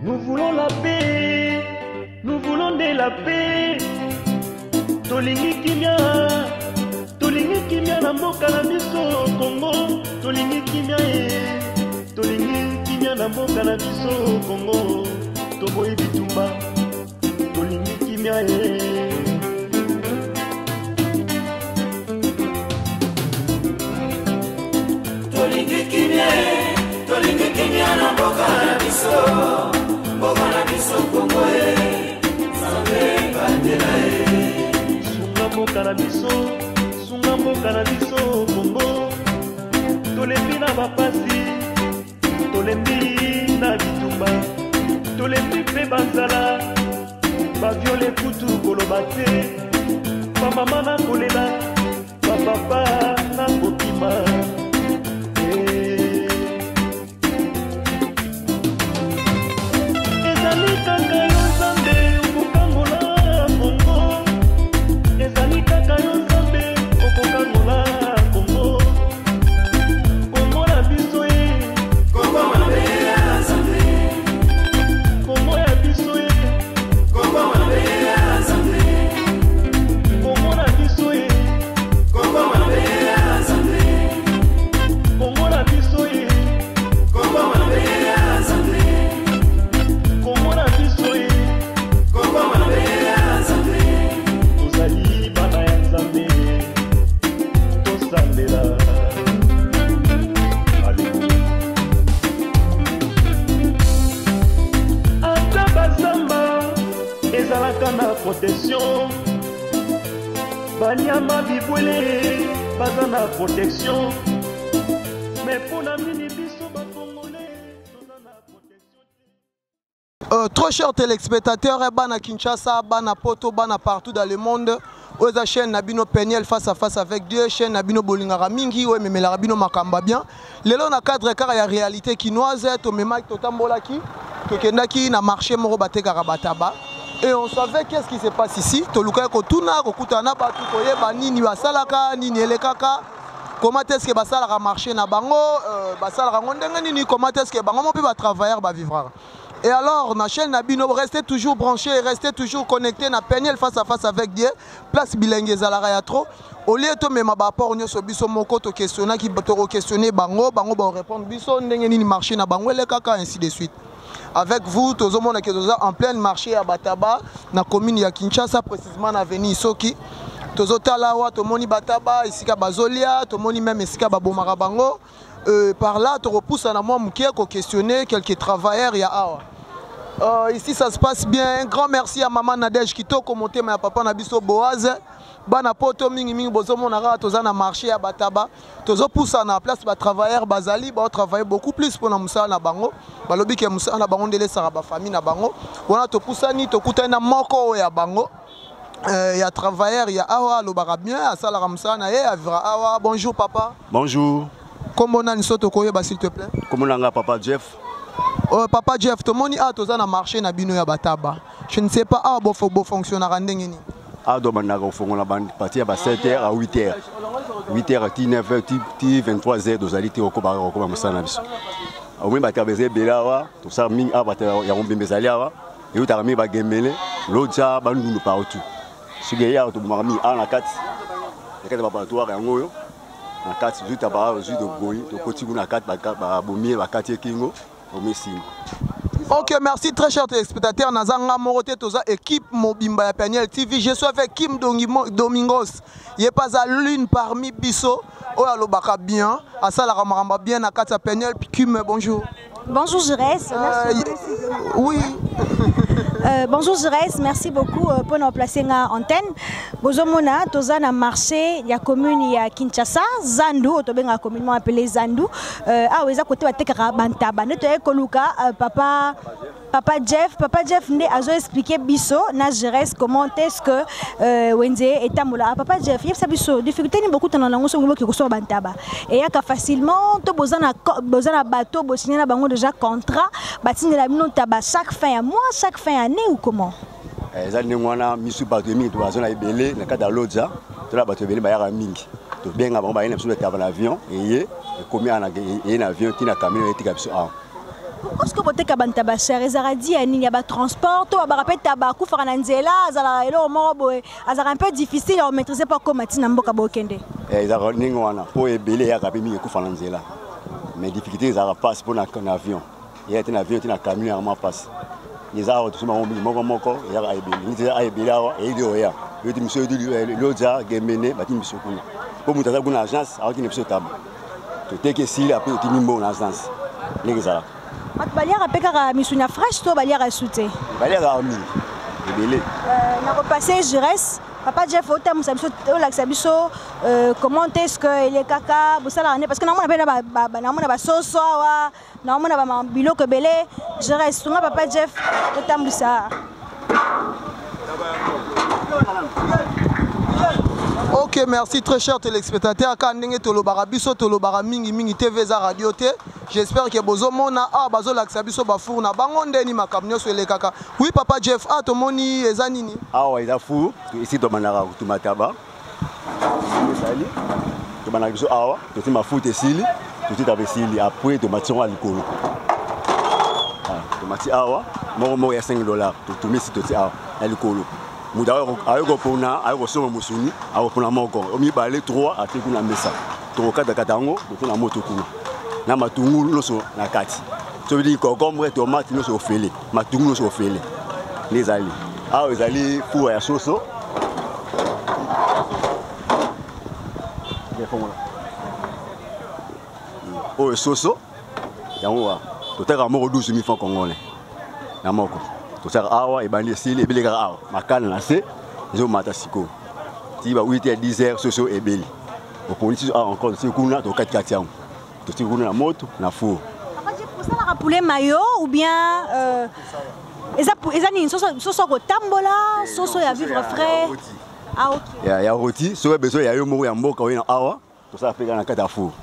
Nous voulons la paix, nous voulons de la paix. Tolingi kimia na mboka na biso Congo. Tolingi kimia na mboka na biso Congo. Toboyi bitumba, tolingi kimia Tolingi kimia na mboka na biso Congo Sambe bandela Sunga mboka na biso Congo. Tolembi na bapasi, tolembi na bitumba, tolembi mpe banzala, baviole kutu koloba te, bamama na kolela, bapapa na kokima. Ezali kaka yo Nzambe okokangola Congo. Ezali kaka yo Nzambe okokangola Congo. Congo na biso Congo mabe ya Nzambe Congo ya biso Congo mabe ya Nzambe Congo na biso Congo mabe ya Nzambe Congo na biso Congo mabe ya Nzambe Congo na biso Congo mabe ya Nzambe tozali bana ya Nzambe tosambela. Ata bazamba ezalaka na protection, banyama bibwele baza na protection, mais mpona mini biso bakongolais toza na protection. Trop chers téléspectateurs, bana Kinshasa, bana Poto, bana partout dans le monde. Oza chaîne Nabino Peniel face à face avec Dieu, chaîne Nabino Bolingara Mingi, ouais mais Rabino Makamba bien. Lelo na cadre car ya réalité kinoise, to memaki to tambolaki, to kendaki na marché moro bateka rabataba. Et on savait qu'est-ce qui se passe ici. To luka ko tuna ko kutana batu ko yeba nini basalaka nini elekaka. Comment est-ce que basalaka marché na bango, basalaka ngondenga nini, comment est-ce que bango mo pe ba travailleur ba vivre. Et alors, na chaîne Nabino, restez toujours branchés, restez toujours connectés. Na Peniel face à face avec Dieu. Place bilingue Zalara ya trop. Au lieu de me rapport nyoso biso moko to questionner qui to questionner bango ba répondre biso ndenge nini marché na bango le kaka ainsi de suite. Avec vous, tozo mona ke toza en plein marché à Bataba na commune ya Kinshasa précisément na avenue Soki. Tozo talawa to moni Bataba isika bazolia, to moni même isika babomara bango. Par là, tu repousses à moi ko questionner quelques travailleurs ya awa. Ici ça se passe bien. Un grand merci à maman Nadège qui t'a commenté mais à papa Nabiso Boaz. Bana poto mingi mingi bozo monara toza na marché à Bataba. Tozo pousse na place ba travailleurs bazali ba travailler beaucoup plus pour na musa na bango. Ba lobi ke musa na bango ndele sara ba famille na bango. Wana to poussa ni to kutana moko ya bango. Ya travailleurs ya awa lo bara bien à sala musa na ye avira awa. Bonjour papa. Bonjour. Comment on a une sorte de s'il te plaît? Comment on a papa Jeff? Papa Jeff, tout le monde a toza na marché na bino ya Bataba. Je ne sais pas ah bo fonctionner ndenge ni. Ah do manaka fongola band partir à 7h à 8h. 8h à 9h 23h dozali te okoba okoba musana biso. Au moins batabeze belawa, tout ça ming a bata ya ngombembezali awa. Et utami ba gemele, loja bandu partout. Sugeya to mami ana kati. Ekata ba toa yango. Na kati juste aba juste de boyi to koti na kati ba bomie ba kati kingo au messi. OK, merci très chers téléspectateurs. Nazanga Morote toza équipe Mobimba ya Peniel TV. Je suis avec Kim Domingos. Il est pas à l'une parmi biso. Oh alobaka bien, asala ramaramba bien na kati ya Peniel. Kim bonjour. Bonjour Jurès. Oui. Bonjour Jurès, merci beaucoup pour nous placer en antenne. Bozomona, toza na marché ya commune ya Kinshasa, Zandu, tobenga communément appelé Zandu. Ah oui, ça côté bateka bantaba. Neto ekoluka Papa Jeff ne a expliqué biso na Jurès comment est-ce que Wenze etamula. Papa Jeff, yeb sabiso difficulté ni beaucoup dans lango so ki ko so bantaba. Et yaka facilement to bozana bateau bosigner na bango déjà contrat, batine la bino taba chaque fin à mois, chaque fin année ou comment? Ezali ngwana misu bato mingi to bazona ebele na kata lodja, to la bato ebele ba yaka mingi. To benga bango ba ina biso taba na avion et ye komi ana avion tina camion etika biso a. Pourquoi est-ce que vous avez un tabac cher? Ils ont dit qu'il y a un transport, il y a un tabac, il y a un peu difficile à maîtriser par comment tu n'as pas de ils ont pour ébélé, il y a un mais difficulté, ils ont pas pour un avion. Il y a un avion, il y a un camion, il y a un passe. Les arbres, tout le monde, il y a un ébélé. Il y a un ébélé, il y a un ébélé. Il y a un ébélé, il y a un ébélé. Pour nous, une agence, il y a un ébélé. Tu es ici, après, tu es une agence. Il y a un Balia a misunya fraîche, toi Balia a sauté. Balia a mis. On a repassé Jures. Papa Jeff, comment est-ce que les caca, parce que nous avons sauce, nous avons bilo que belé. Jures, Papa Jeff, le ça. Ok, merci très cher téléspectateurs. Quand vous avez tolobara biso tolobara mingi mingi TV za radio te. J'espère que bozo mona bazo laksa biso ba four na bango ndeni makamnyo so le kaka. Oui papa Jeff, to moni eza nini? Ouais, eza four. Ici to manara to mataba. Sali. To manara biso awa, to ma foot esili, to ti tabesili après to matiro alikolo. To mati awa, mo ya $5 to misi to ti awa alikolo. Muda ayoko pona ayoko soma musuni ayoko na moko omi balé 3 ate kuna mesa to kata katango to na moto kuna na matungulu loso na kati so bi ko kombre tomate loso ofele matungulu loso ofele les ali ezali pour ya soso o soso yango to taka moko 12 000 francs congolais na moko to saka awa ebandi esili ebeli kaka awa makala na se ezomata sikoyo ti ba 8h 10h soso ebeli opolisi encore se kuna to kati yango to ti kuna na moto na four. Pour ça la poulet mayo ou bien eza ni soso ko tambola soso ya vivre frais. Ah OK. Ya roti so besoin ya yo moko ya mboka oyo na awa to saka peka na kati ya four.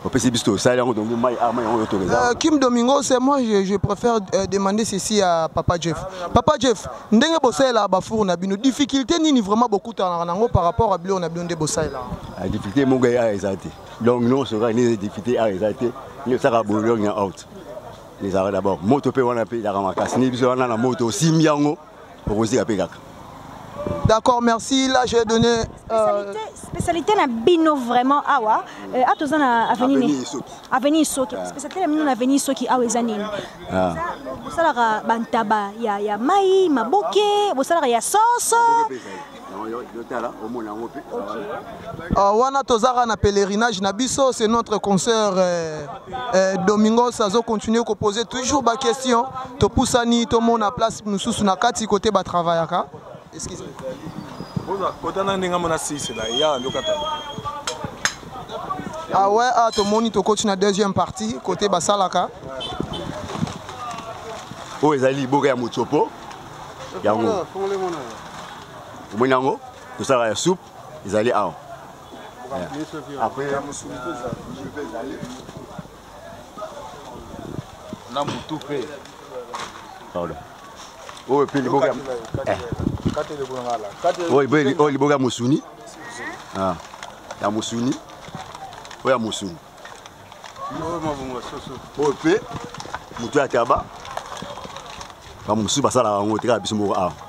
Kim Domingo, c'est moi, je préfère demander ceci à Papa Jeff. Papa Jeff, ndenge bossé là bafour na bino difficulté ni vraiment beaucoup par rapport à bilo na bino de bossé là. La difficulté mon gars a exalté. Donc non sera ni difficulté à exalter. Ni ça va boulogne out. Les arrêts d'abord. Moto pe wana pe la ramakas ni biso wana na moto simiango pour aussi apeka. D'accord, merci. Là, j'ai donné. Spécialité na bino vraiment awa. Atozana avenue Soki. Spécialité na bino na avenue Soki awa ezanini. Bosala bantaba ya mai maboke, bosala ya sauce. Wana tozara na pèlerinage na biso, c'est notre concert Domingo Sazo continue à poser toujours ba question. To poussani to mon na place nous sous na kati côté ba travaillaka. Excusez-moi. Ah ouais, to moni to coach na deuxième partie côté Basalaka. Oh ezali boka ya mutsopo. Yango. Mwenango, to sala ya soupe, ezali awa. Après na mutupe. Pardon. Oh puis le boka. Oh le boka musuni. Ah. Ya musuni. Oh ya musuni. Oh pe mutu ya taba. Ba musu basala ngo tika biso mo awa.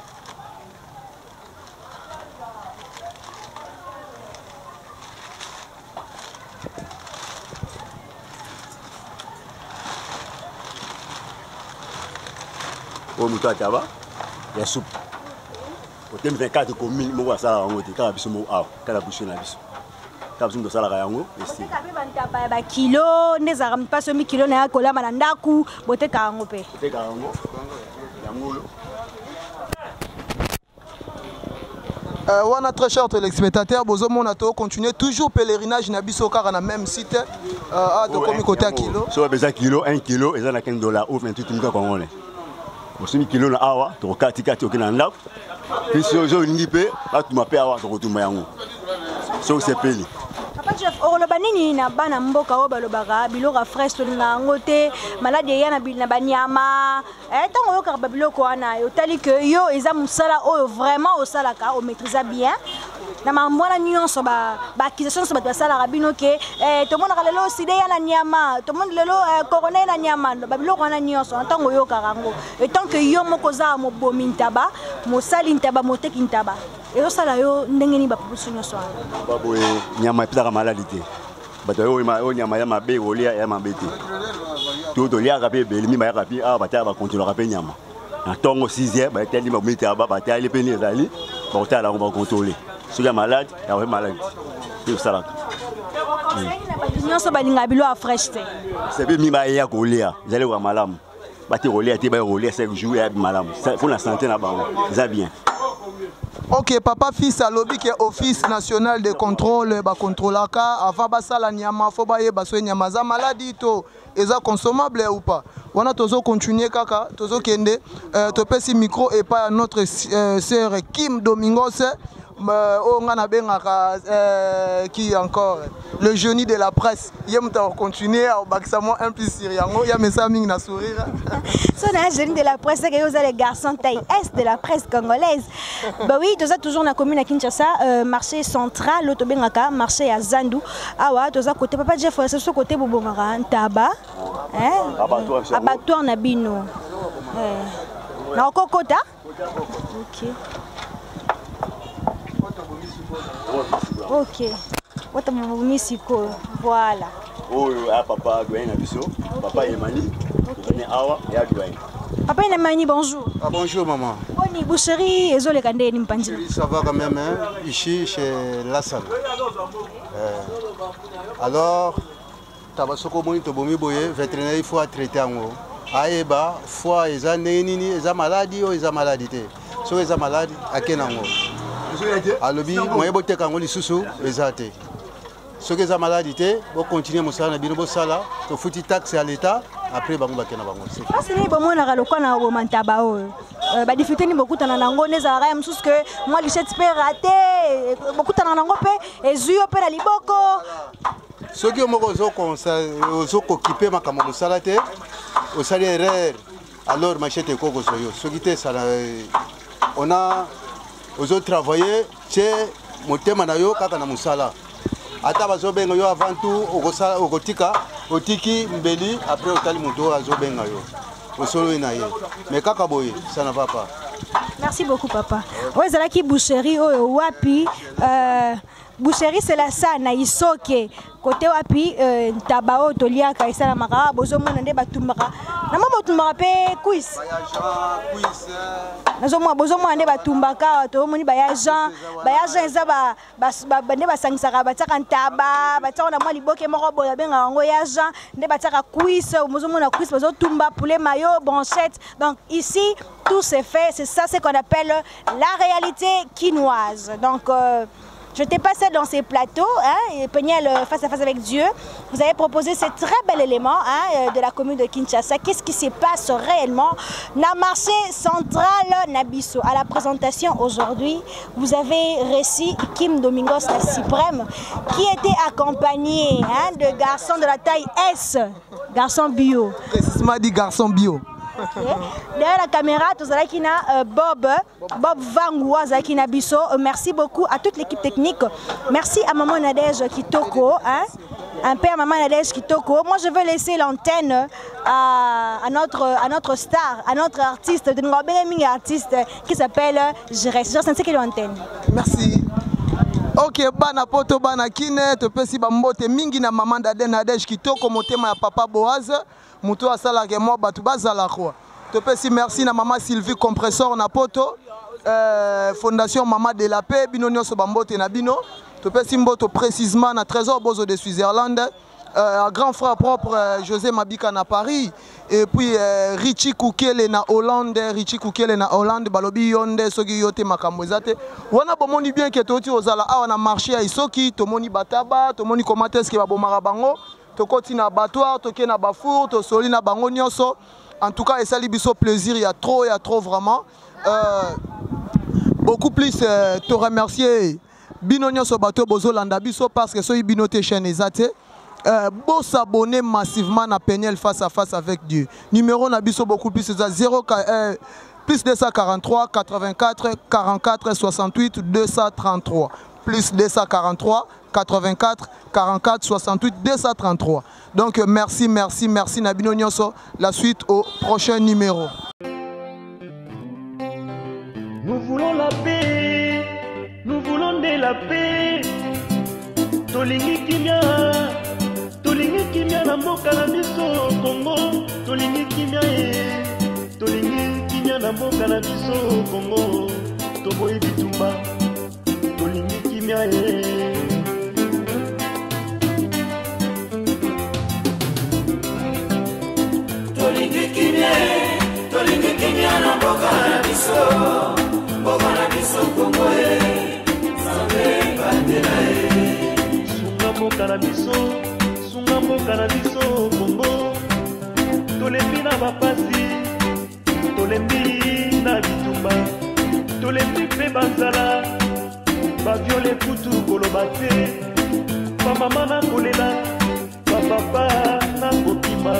O mutu ataba ya soupe. O tem 24 communes mo wasala ngo tika biso mo awa kala biso na biso. Kala biso ndo sala yango esti. Ba kilo ndeza pas so mi kilo na kola manandaku boteka ngo pe. Boteka ngo. Yango. Wana très cher téléspectateurs, bozo monato continue toujours pèlerinage na biso kaka na même site de komi côté à kilo. So besoin kilo 1 kilo eza na $15 ou 28 000 congolais. Osimi kilo na awa to kati okina ndako. Puis so lingi pe batu mape awa to kotuma yango. So c'est peli. Papa Jeff, oloba nini na bana mboka o balobaka biloko fresh to na ngote malade ya na banyama tango yo karba biloko wana yo tali que yo eza musala o vraiment o salaka o maîtriser bien na mambwana nyonso ba accusation so bato basala rabino ke to mona lelo side ya na nyama to mona lelo corona na nyama ba biloko na nyonso ntango yo karango et tant que yo moko za mo bomi ntaba mo sali ntaba mo teki ntaba et yo sala yo ndenge ni ba pusu nyonso ba boye nyama epitaka maladi te bato yo nyama ya mabe olia ya mabe te to lia ka pe belimi ba ka pi bata ba contrôler ka pe nyama na tongo 6e ba teli ba mita ba bata ile pe ni ezali ba otala ba contrôler si la malade ya ouais malade c'est ça. Nyonso balinga bilo a fresh te c'est bien mi ba ya kolia j'allais voir malamu ba te rolia te ba rolia 5 jours ya malamu pour la santé na bango ça bien. Ok, papa fils à lobby qui est office national de contrôle ba contrôlaka avant basala nyama fo ba ye baswe nyama za maladie to eza consommable ou pas. On a toujours continué kaka toujours kende to pesi micro et pas notre sœur Kim Domingos on a bien qui encore le génie de la presse. Il y a continuer à baxamo un plus siriango, il y a mes amis na sourire. C'est un génie de la presse que vous les garçons taille est de la presse congolaise. Bah oui, tu as toujours na commune à Kinshasa, marché central, l'autobengaka, marché à Zandu. Ah ouais, tu as côté papa Jeff, c'est ce côté Bobomara, Taba, abattoir Nabino. Na okokota. OK. Ok. What voilà. Oh, papa Gwen Abisso. Papa Emani. Awa et Adouane. Papa Emani, bonjour. Ah, bonjour maman. Boni boucherie et zole kande ni mpanji. Ça va quand même hein, ici chez Lassane. Alors, tabasoko moni to bomi boye vétérinaire il faut traiter en haut. Aeba, foi eza nini eza maladie ou eza maladie. So eza malade akenango. Alobi moyen bote kango lisusu ezate. Ce que za maladie bo continuer mosala na bino bo sala to futi taxe à l'état après bango bakena bango. Parce que bon mona lokwa na bo mantaba o. Ba difficulté ni beaucoup tana nango neza ra msusu que moi lichette peut rater beaucoup tana nango pe ezuyo pe na liboko. Ce que moko zo occupé makambo mosala te au salaire erreur alors machete koko soyo. Ce qui te sala on a aux autres travailler chez motema na yo kaka na musala ata bazobenga yo avant tout okosala okotika otiki mbeli après otali moto azobenga yo osolo na ye mais kaka boye ça ne va pas. Merci beaucoup papa. Ozala ki boucherie oyo wapi boucherie c'est la sana isoke côté wapi tabao tolia kaisala maka bozo mona nde batumbaka na mama tumbaka pe quiz nazo mwa bozo mona nde batumbaka to moni bayajan eza ba nde basangisaka bataka ntaba bataka na mwa liboke moko boya benga ngo yajan nde bataka quiz bozo mona quiz bozo tumba poulet maillot branchette. Donc ici tout c'est fait, c'est ça ce qu'on appelle la réalité quinoise. Donc je t'ai passé dans ces plateaux, hein, Peniel face à face avec Dieu. Vous avez proposé ce très bel élément hein, de la commune de Kinshasa. Qu'est-ce qui se passe réellement dans le marché central Nabiso? À la présentation aujourd'hui, vous avez reçu Kim Domingos, la suprême, qui était accompagné hein, de garçons de la taille S, garçons bio. Précisément dit garçon bio. Okay. Derrière la caméra, tout à qui na Bob Vangoua, qui na Bisso. Merci beaucoup à toute l'équipe technique. Merci à Maman Nadège Kitoko, hein? Un père Maman Nadège Kitoko. Moi, je veux laisser l'antenne à notre star, à notre artiste, de notre artiste qui s'appelle Jerez. Je sais quelle antenne. Merci. Ok, bana poto bana kine, te pesi bambote mingi na Maman Nadège Kitoko, motema ya papa Boaz. Muto asala ke mo batu bazala kwa. Te pesi merci na Maman Sylvie Compresseur na poto. Fondation Maman de la Paix bino nyonso bambote na bino. Te pesi mboto précisément na Trésor Bozo de Switzerland. Un grand frère propre José Mabika na Paris. Et puis Richie Koukele na Hollande, balobi yonde soki yote makambo ezate. Wana bomoni bien ke toti ozala awa na marché ya isoki, tomoni bataba, tomoni comment est-ce que babomara bango. Tokoti na abattoir, toke na bafour, tosoli na bango nyonso. En tout cas, esali biso plaisir, il y a trop vraiment. Beaucoup plus te remercier bino nyonso bato bozo landa biso parce que soyi bino te chaîne ezate. Beau s'abonner massivement na Peniel face à face avec Dieu. Numéro na biso beaucoup plus c'est 0 plus 243 84 44 68 233. plus 243 84 44 68 233. Donc merci Nabino Nyonso. La suite au prochain numéro. Nous voulons la paix, nous voulons de la paix. Tolingi kimia na mboka na biso Congo. Tolingi kimia na mboka na biso Congo. Toboyi bitumba, tolingi kimia Tolingi kimia na mboka na biso Congo Nzambe bandela Sunga mboka na biso Congo. Tolembi na bapasi, tolembi na bitumba, tolembi mpe banzala, baviole kutu koloba te, bamama na kolela, bapapa na kokima.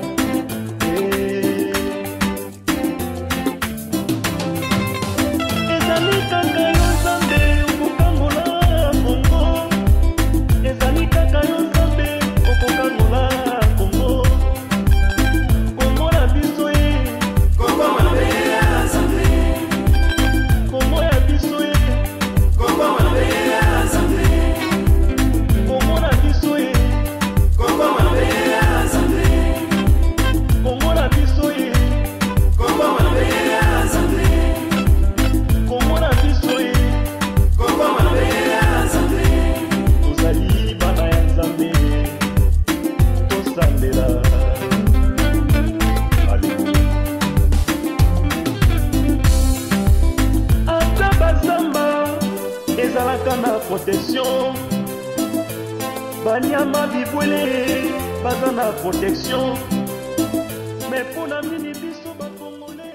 Ezali kaka yo Nzambe okokangola Congo. Ezali kaka yo Nzambe okokangola Congo. Congo na biso Congo mabe ya Nzambe Congo ya biso Congo mabe ya Nzambe Congo na biso Congo mabe ya Nzambe Congo na biso Congo mabe ya Nzambe Congo na biso Congo mabe ya Nzambe tozali bana ya Nzambe tosambela. Ata bazamba ezalaka na protection, banyama bibwele baza na protection, mais mpona mini biso bakongole